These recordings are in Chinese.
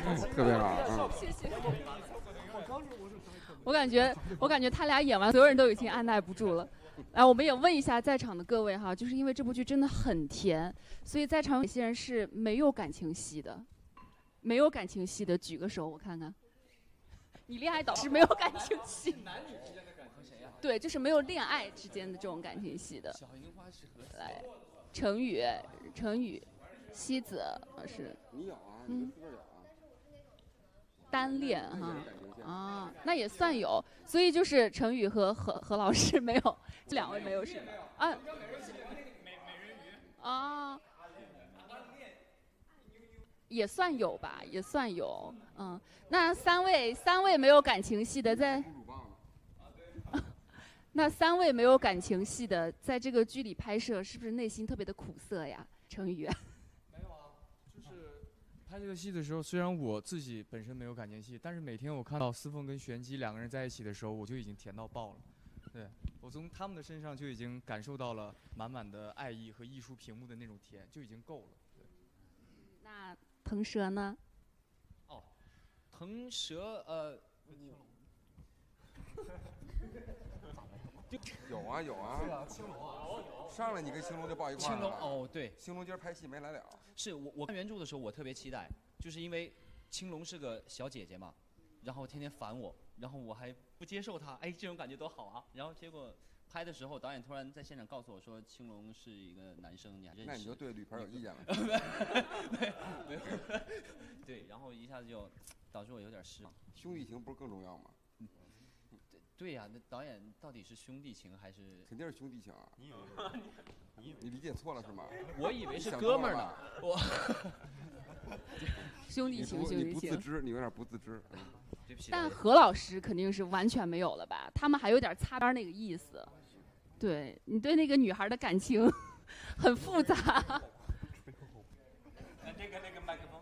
特别好。 谢谢。我感觉他俩演完，所有人都已经按耐不住了。来，我们也问一下在场的各位哈，就是因为这部剧真的很甜，所以在场有些人是没有感情戏的，没有感情戏的举个手，我看看。你恋爱导师没有感情戏？男女之间的感情谁呀？对，就是没有恋爱之间的这种感情戏的。 小樱花是和来，程宇，西子是。 你有啊？你自个儿有啊？ 单恋哈啊，那也算有，所以就是程宇和何老师没有，这两位没有是吗？啊啊，也算有吧，也算有，嗯，那三位没有感情戏的在，那三位没有感情戏的在这个剧里拍摄，是不是内心特别的苦涩呀？程宇。 拍这个戏的时候，虽然我自己本身没有感情戏，但是每天我看到司凤跟玄机两个人在一起的时候，我就已经甜到爆了。对，我从他们的身上就已经感受到了满满的爱意和艺术屏幕的那种甜，就已经够了。对。 那腾蛇呢？ 哦，腾蛇有啊有啊。 是啊，青龙啊。 上来你跟青龙就抱一块儿了。 青龙哦，对， 青龙今儿拍戏没来了。 是我看原著的时候，我特别期待，就是因为青龙是个小姐姐嘛，然后天天烦我，然后我还不接受她，哎，这种感觉多好啊！然后结果拍的时候，导演突然在现场告诉我说，青龙是一个男生，你还认识？ 那你就对吕鹏有意见了。 没有，对，然后一下子就导致我有点失望。 兄弟情不是更重要吗？ 对呀，那导演到底是兄弟情还是？ 肯定是兄弟情啊！你理解错了是吗？ 我以为是哥们儿呢。我兄弟情，兄弟情。 你不自知，你有点不自知。 对不起。 但何老师肯定是完全没有了吧？他们还有点擦边那个意思。对你对那个女孩的感情很复杂。 那个麦克风，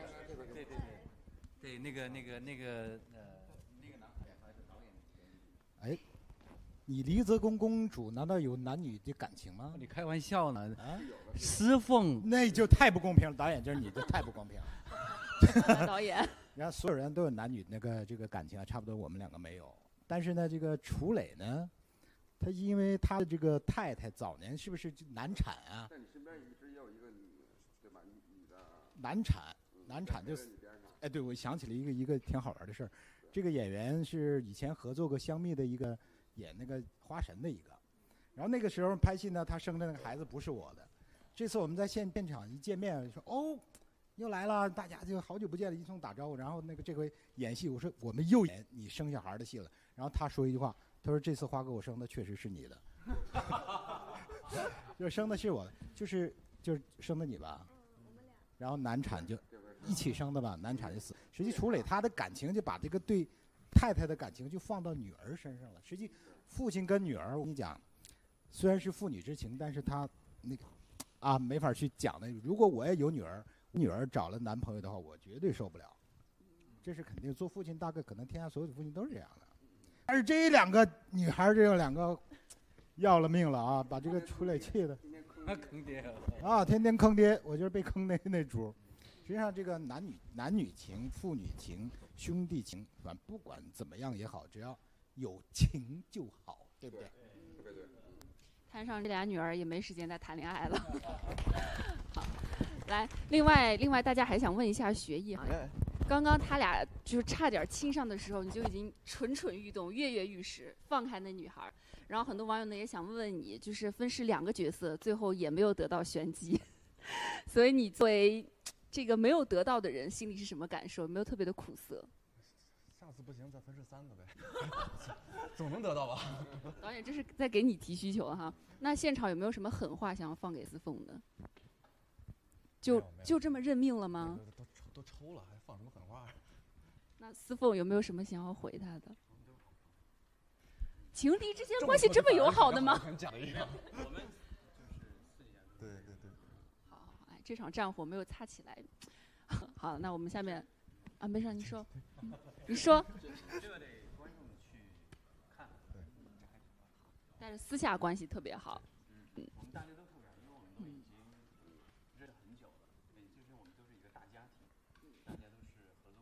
对，那个男孩还是导演。 哎，你离泽宫公主难道有男女的感情吗？ 你开玩笑呢？ 啊， 司凤那就太不公平了，导演，就是你这太不公平了。 导演， 然后所有人都有男女这个感情啊，差不多我们两个没有。但是呢，这个楚磊呢，他因为他的这个太太早年是不是难产啊？ 在你身边一直也有一个女，对吧？女的。 难产就是，哎，对，我想起了一个挺好玩的事儿。这个演员是以前合作过香蜜的一个演那个花神的一个，然后那个时候拍戏呢，他生的那个孩子不是我的。这次我们在现场一见面，说哦，又来了，大家就好久不见了，一通打招呼。然后那个这回演戏，我说我们又演你生小孩的戏了。然后他说一句话，他说这次花哥我生的确实是你的，就生的是我的，就是生的你吧。然后难产就一起生的吧，难产就死。实际楚磊他的感情就把这个对太太的感情就放到女儿身上了。实际父亲跟女儿，我跟你讲，虽然是父女之情，但是他那个啊没法去讲的。如果我也有女儿，女儿找了男朋友的话，我绝对受不了。这是肯定，做父亲大概可能天下所有的父亲都是这样的。但是这两个女孩，这两个要了命了啊，把这个楚磊气的。 坑爹啊！天天坑爹，我就是被坑那主。实际上，这个男女情、父女情、兄弟情，不管怎么样也好，只要有情就好，对不对？ 特别对。 摊上这俩女儿也没时间再谈恋爱了。好，来，另外，大家还想问一下学艺哈。刚刚他俩就是差点亲上的时候，你就已经蠢蠢欲动、跃跃欲试，放开那女孩。然后很多网友呢也想问问你，就是分饰两个角色，最后也没有得到玄机，所以你作为这个没有得到的人，心里是什么感受？有没有特别的苦涩？ 下次不行再分饰3个呗，总能得到吧？ 导演这是在给你提需求哈。那现场有没有什么狠话想要放给司凤的？就这么认命了吗？ 都抽了，还放什么狠话？ 那司凤有没有什么想要回他的？情敌之间关系这么友好的吗？ 讲的一样。 我们就是私底下。 对。 好，哎，这场战火没有擦起来。好，那我们下面，啊，没事，你说，你说。 这个得观众去看。对。 但是私下关系特别好。 我们大家都突然，因为我们都已经认识很久了，就是我们都是一个大家庭，大家都是合作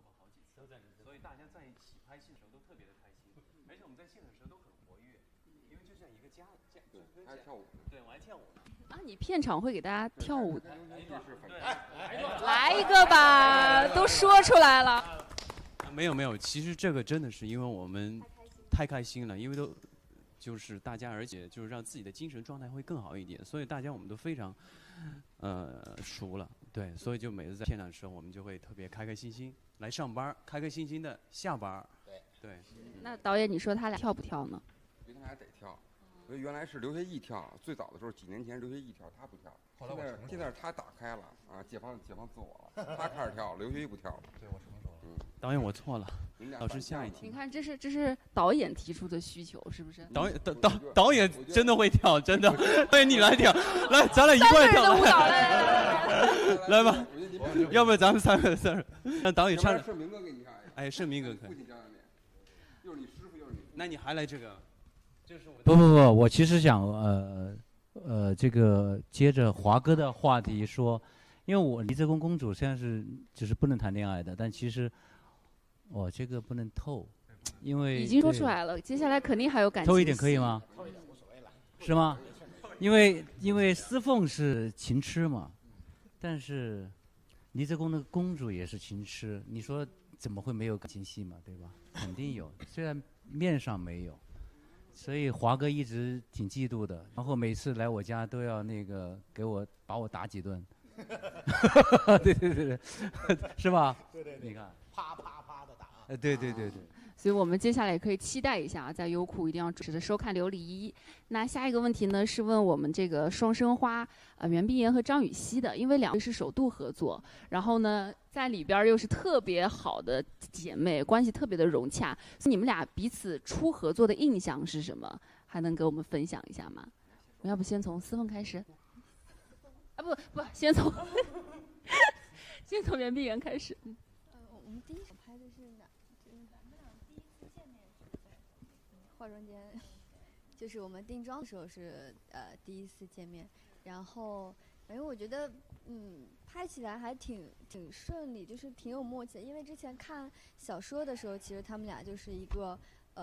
所以大家在一起拍戏的时候都特别的开心，而且我们在现场的时候都很活跃，因为就像一个家， 对，还跳舞， 对，我还跳舞呢。 啊，你片场会给大家跳舞的？ 来一个吧，都说出来了。 没有，其实这个真的是因为我们太开心了，因为都就是大家，而且就是让自己的精神状态会更好一点，所以大家我们都非常熟了，对，所以就每次在片场的时候，我们就会特别开开心心来上班，开开心心的下班。对。 那导演，你说他俩跳不跳呢？ 我觉得他俩得跳。因为原来是刘学义跳，最早的时候几年前刘学义跳，他不跳。后来现在是他打开了啊，解放自我了，他开始跳，刘学义不跳了。 对，我成熟了。 导演，我错了。老师下一题。 你看，这是导演提出的需求，是不是？ 导演真的会跳，真的。导演你来跳，来，咱俩一块跳。 3个人的舞蹈， 来吧，要不然咱们3个字，让导演唱。 盛明哥给你看。 哎，盛明哥可以。 父亲教练，又是你师傅，又是你。 那你还来这个？ 不，我其实想这个接着华哥的话题说，因为我离泽宫公主现在是就是不能谈恋爱的，但其实我这个不能透，因为已经说出来了，接下来肯定还有感情。 透一点可以吗？透一点无所谓了，是吗？因为司凤是情痴嘛，但是离泽宫的公主也是情痴，你说怎么会没有感情戏嘛，对吧？肯定有，虽然面上没有。所以华哥一直挺嫉妒的，然后每次来我家都要那个把我打几顿，对，是吧？ 对， 你看， 啪啪啪的打。 对。 所以我们接下来也可以期待一下，在优酷一定要准时的收看《琉璃一》。那下一个问题呢，是问我们这个双生花袁碧妍和张雨绮的，因为两位是首度合作，然后呢在里边又是特别好的姐妹，关系特别的融洽。你们俩彼此初合作的印象是什么？还能给我们分享一下吗？要不先从思凤开始？啊不，先从先从袁碧妍开始。 我们第一首拍的是哪？就是咱们俩第一次见面是在化妆间，就是我们定妆的时候是第一次见面，然后反正我觉得拍起来还挺顺利，就是挺有默契的。因为之前看小说的时候，其实他们俩就是一个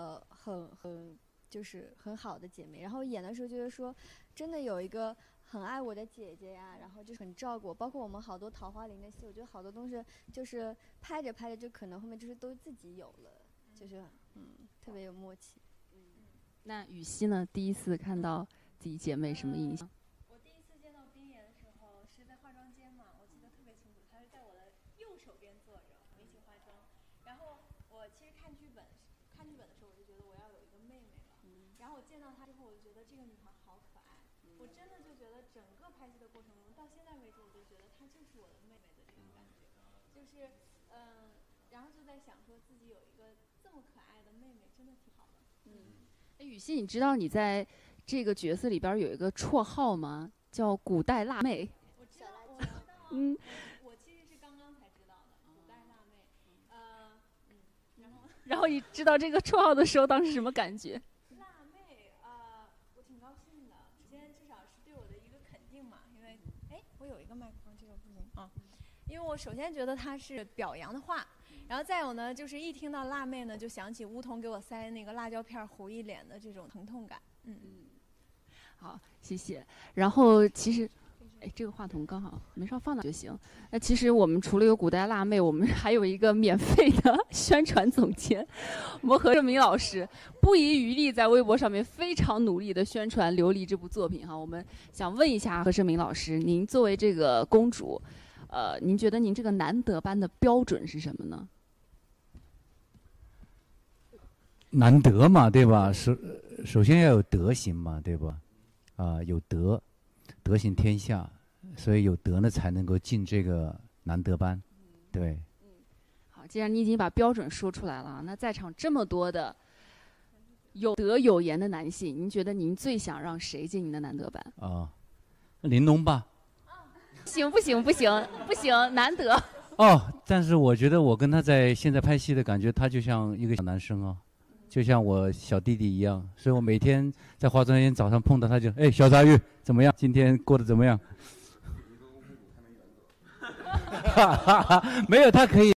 就是很好的姐妹，然后演的时候就是说真的有一个很爱我的姐姐呀，然后就是很照顾我，包括我们好多桃花林的戏，我觉得好多东西就是拍着拍着就可能后面就是都自己有了，就是特别有默契。 那雨熙呢？第一次看到自己姐妹什么印象？ 我第一次见到冰妍的时候是在化妆间嘛，我记得特别清楚，她是在我的右手边坐着，我们一起化妆。然后我其实看剧本的时候，我就觉得我要有一个妹妹了。然后我见到她之后，我就觉得这个女孩好可爱。我真的就觉得整个拍戏的过程中，到现在为止，我就觉得她就是我的妹妹的这种感觉，就是然后就在想说自己有一个这么可爱的妹妹，真的挺好的。 雨熙，你知道你在这个角色里边有一个绰号吗？叫古代辣妹。 我知道。我其实是刚刚才知道的，古代辣妹。 然后你知道这个绰号的时候，当时什么感觉？ 辣妹我挺高兴的。首先，至少是对我的一个肯定嘛，因为我有一个麦克风，这个不行啊。因为我首先觉得它是表扬的话。然后再有呢，就是一听到辣妹呢，就想起梧桐给我塞那个辣椒片糊一脸的这种疼痛感。 好，谢谢。然后其实，这个话筒刚好没事放哪就行。那其实我们除了有古代辣妹，我们还有一个免费的宣传总监，我们何胜明老师不遗余力在微博上面非常努力的宣传《琉璃》这部作品哈。我们想问一下何胜明老师，您作为这个公主，您觉得您这个难得班的标准是什么呢？ 难得嘛，对吧？首先要有德行嘛，对吧？有德行天下，所以有德呢才能够进这个难得班，对。 好，既然你已经把标准说出来了，那在场这么多的有德有颜的男性，您觉得您最想让谁进您的难得班？ 玲珑吧。 不行，难得。 但是我觉得我跟他现在拍戏的感觉，他就像一个小男生就像我小弟弟一样，所以我每天在化妆间早上碰到他就，小杂鱼怎么样？今天过得怎么样？没有，他可以。